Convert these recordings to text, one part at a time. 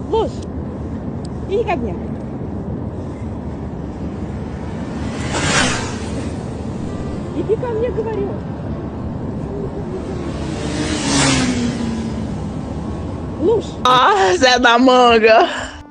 Luz. Ih, galinha. E que caminha que pariu. Luz. Ah, Zé da Manga.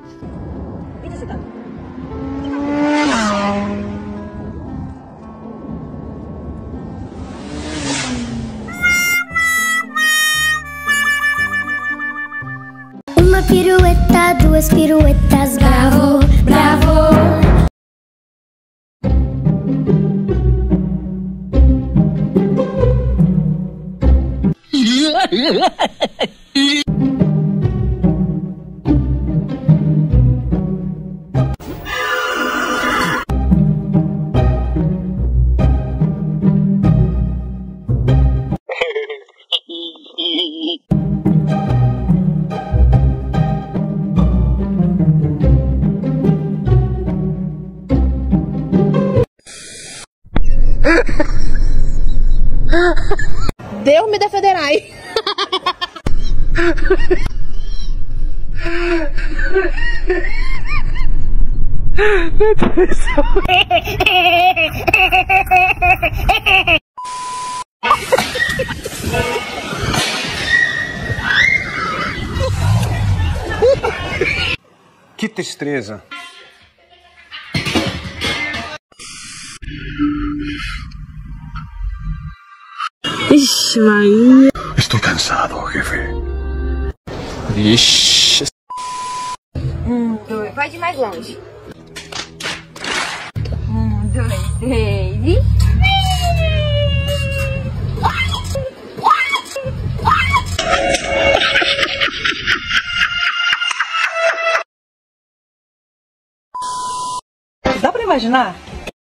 Uma pirueta, duas piruetas, bravo, bravo. Deus me defenderai. Que tristeza. Ixi, Maria. Estou cansado, jefe. Ixi. Vai de mais longe. 1, 2, 3 e... Dá pra imaginar?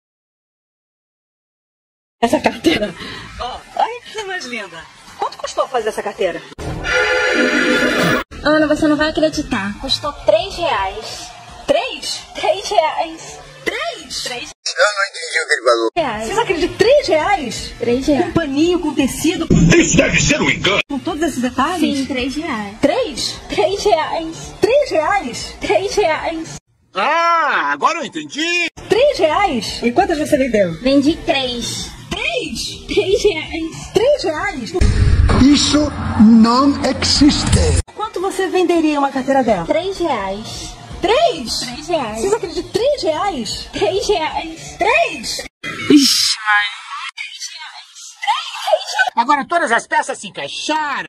Essa carteira. Ó, olha que coisa mais linda. Quanto custou fazer essa carteira? Ana, você não vai acreditar. Custou 3 reais. 3? 3 reais. 3? 3? Eu não entendi o que ele falou. Reais. Vocês acreditam? 3 reais? 3 reais. Um paninho com tecido. Isso deve ser um engano. Com todos esses detalhes? Sim, 3 reais. 3? 3 reais. 3 reais? 3 reais. Ah, agora eu entendi. 3 reais? E quantas você vendeu? Vendi 3. 3? 3 reais. 3 reais? Isso não existe. Quanto você venderia uma carteira dela? 3 reais. 3? 3 reais. Vocês acreditam? 3 reais? 3 reais. 3? Ixi, Maria. Agora todas as peças se encaixaram.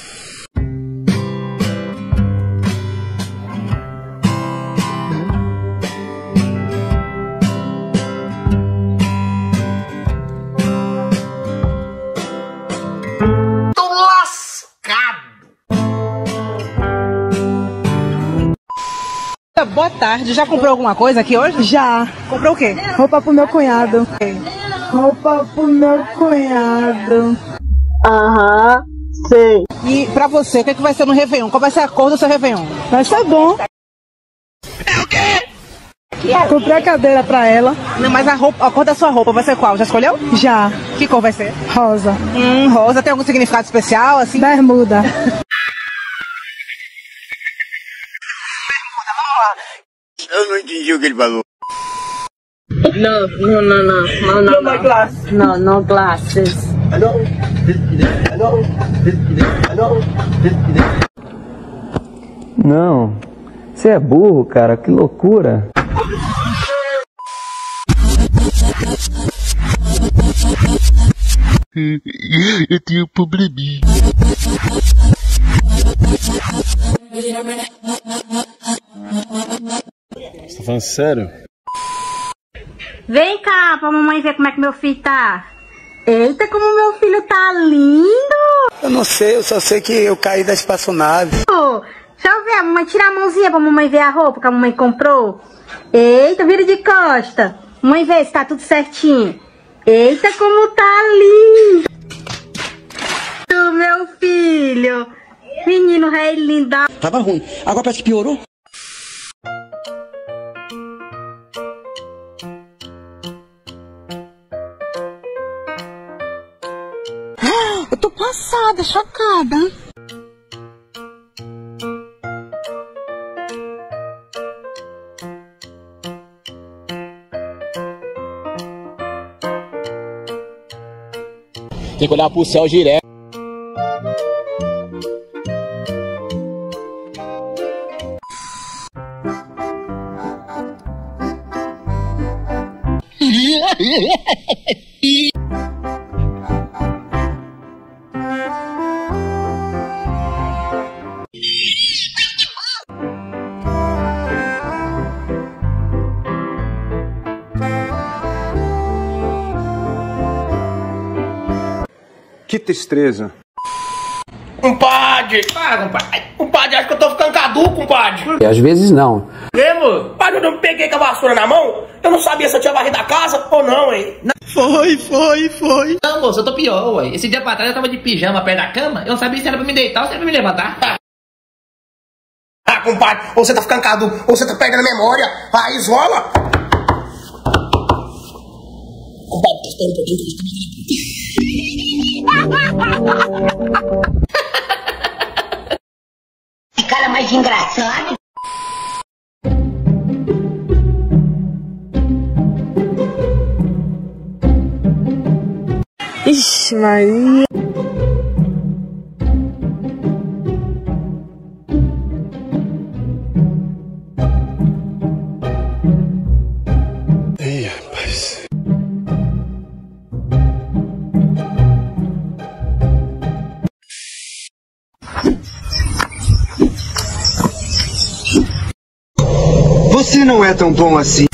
Tô lascado. Boa tarde. Já comprou alguma coisa aqui hoje? Já. Comprou o quê? Roupa pro meu cunhado. Roupa pro meu cunhado. Aham, sei. E pra você, o que, é que vai ser no Réveillon? Qual vai ser a cor do seu Réveillon? Vai ser bom. Comprei a cadeira pra ela. Não, mas a cor da sua roupa vai ser qual? Já escolheu? Já. Que cor vai ser? Rosa. Rosa. Tem algum significado especial, assim? Bermuda. Eu não entendi o que ele falou. No glasses. Não, você é burro, cara, que loucura. Eu tenho um probleminha. Você tá falando sério? Vem cá pra mamãe ver como é que meu filho tá. Eita, como meu filho tá lindo! Eu não sei, eu só sei que eu caí da espaçonave. Deixa eu ver, a mamãe tira a mãozinha pra mamãe ver a roupa que a mamãe comprou. Eita, vira de costa. Mamãe vê se tá tudo certinho. Eita, como tá lindo! Meu filho! Menino rei lindo! Tava ruim, agora parece que piorou. Eu tô passada, chocada. Tem que olhar pro céu direto. Que tristeza. Compadre! Para, compadre. Compadre, acho que eu tô ficando caduco, compadre. Às vezes não. Lembra? Compadre, eu não peguei com a vassoura na mão. Eu não sabia se eu tinha varrido a casa ou não, hein? Foi. Não, moço, eu tô pior, ué. Esse dia pra trás eu tava de pijama perto da cama. Eu não sabia se era pra me deitar ou se era pra me levantar. Ah, compadre, ou você tá ficando caduco, ou você tá perdendo a memória. Ah, isola. Compadre, espera um pouquinho. Que cara mais engraçado. Ixi, Maria. Ih, rapaz. Você não é tão bom assim.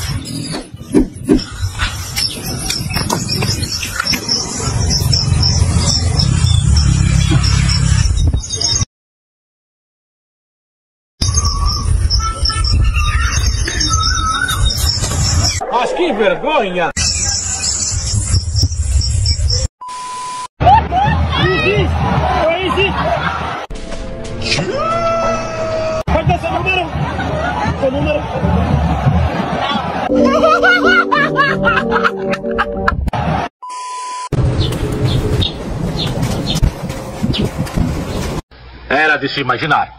Mas que vergonha! Pode dar seu número? Seu número? Era de se imaginar.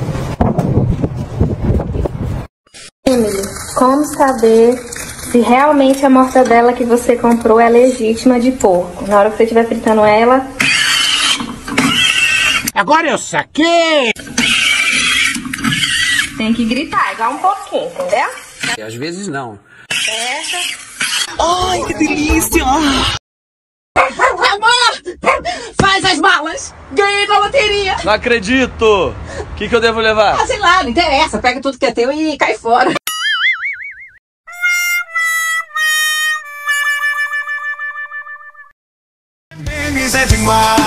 Emily, como saber se realmente a mortadela que você comprou é legítima de porco? Na hora que você estiver fritando ela... Agora eu saquei! Tem que gritar, igual um pouquinho, entendeu? Às vezes não. Ai, que delícia! Amor! Faz as malas! Ganhei na loteria! Não acredito! O que eu devo levar? Ah, sei lá, não interessa. Pega tudo que é teu e cai fora. Memes é demais.